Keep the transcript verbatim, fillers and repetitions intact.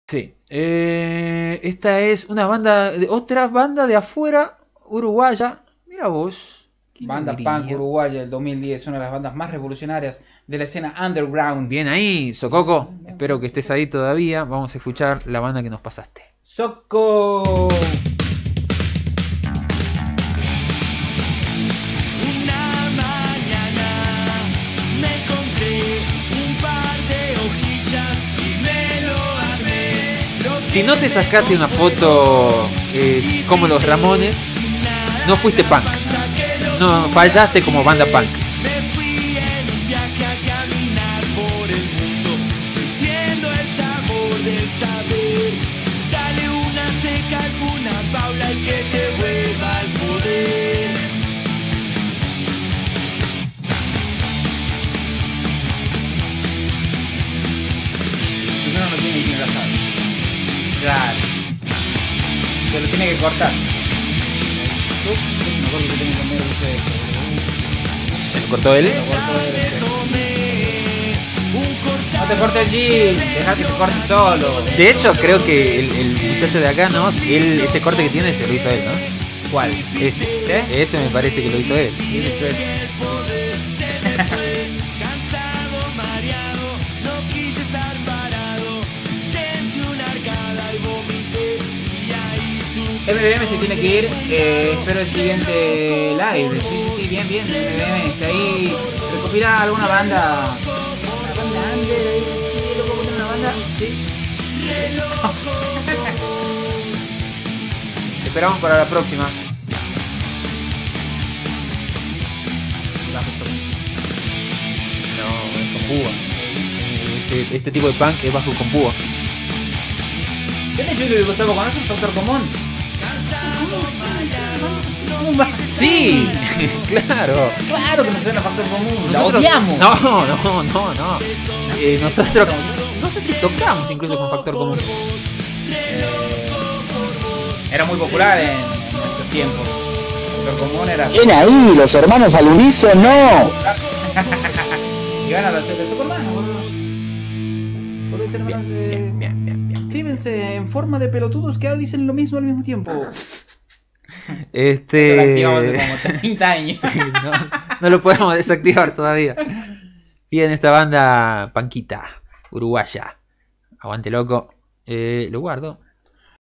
Sí. Eh, esta es una banda, de, otra banda de afuera, uruguaya. Mira vos. ¿Quién lo Banda punk diría? uruguaya del dos mil diez, una de las bandas más revolucionarias de la escena underground. Bien ahí, Bien, Sococo. bien, bien, Espero bien, que estés Sococo. ahí todavía. Vamos a escuchar la banda que nos pasaste. Soco. Una mañana me encontré un par de hojillas y me lo armé. Lo Si no te que sacaste me una compré foto eh, como los Ramones, sin nada no fuiste de punk. panza que lo No, fallaste como banda punk. me fui en un viaje a caminar por el mundo, sintiendo el sabor del saber. Dale una seca, alguna paula y que te vuelva al poder. Primero no tiene que engrasar. Claro. Se lo tiene que cortar. Yo me acuerdo que tengo que comer ese esto, boludo. ¿Se lo cortó él? Lo corto de- No te cortes el jean, deja que se corte solo. De hecho, creo que el, el muchacho de acá, ¿no? Él, ese corte que tiene se lo hizo él, ¿no? ¿Cuál? Ese. ¿Eh? Ese me parece que lo hizo él. Sí, de hecho es- Cansado, mareado, no quise estar parado. Sentí una arcada y vomité. Y ahí supe. M B M se tiene que ir, eh, espero el siguiente live. Sí, sí, sí, bien, bien. M B M está ahí. Recopila alguna banda. Una banda under, ahí, sí, loco, con una banda. Sí. Te esperamos para la próxima. No, es con púa. Este, este tipo de punk es bajo con púa. ¿Qué te Julio y Gustavo conocen Factor Común? Sí, claro. Claro que nos suena Factor Común. La Nosotros- odiamos. No, no, no, no. Eh, nosotros, no sé si tocamos incluso con Factor Común. Era muy popular en, en nuestros tiempos. Factor Común era. Bien ahí, los hermanos al unísono. Y van a hacer de Superman, boludo. Por eso, hermanos, eh, Bien, bien, bien, bien. escríbense en forma de pelotudos que dicen lo mismo al mismo tiempo. Este. Lo activamos hace como treinta años. Sí, no, no lo podemos desactivar todavía. Bien, esta banda panquita, uruguaya. Aguante loco. Eh, lo guardo.